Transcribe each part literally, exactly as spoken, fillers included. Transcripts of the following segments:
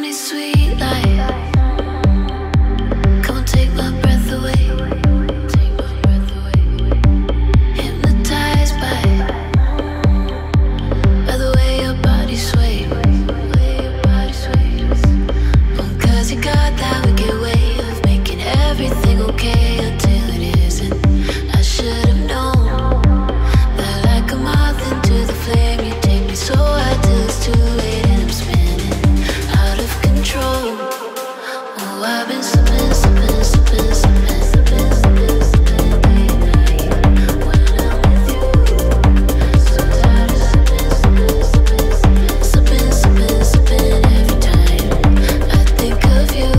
me sweet life. Come on, take my breath away. Take my breath away. Hypnotized by, by the way your body sways. Way your body sways. Oh, cause you got that wicked way of making everything okay until it isn't. I should have known that like a moth into the flame, you take me so high till it's too late and I'm spinning out of control. Oh, I've been slipping, slipping, slipping, slipping, slipping, slipping, slipping day and night when I'm with you. So tired of slipping, slipping, slipping, slipping, slipping, slipping every time I think of you.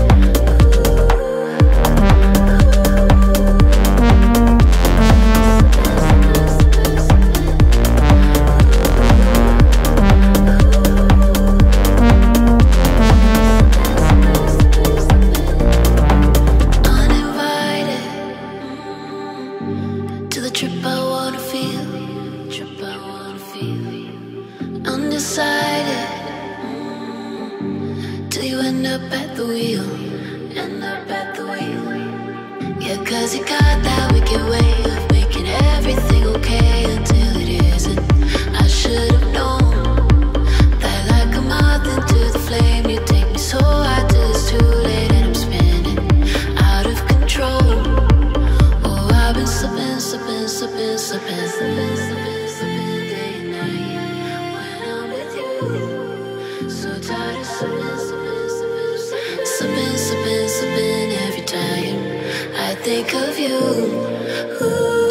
Uninvited to the trip I wanna feel, trip I wanna feel. Undecided till you end up at the wheel, end up at the wheel. Yeah, cause you got that wicked way of making everything okay until it isn't. I should have known that like a moth into the flame, you take me so high till it's too late and I'm spinning out of control. Oh, I've been slipping, slipping, slipping, slipping, slipping, slipping, slipping day and night when I'm with you. So tired of slipping, slipping, slipping, slipping, slipping, slipping every time I think of you. Ooh.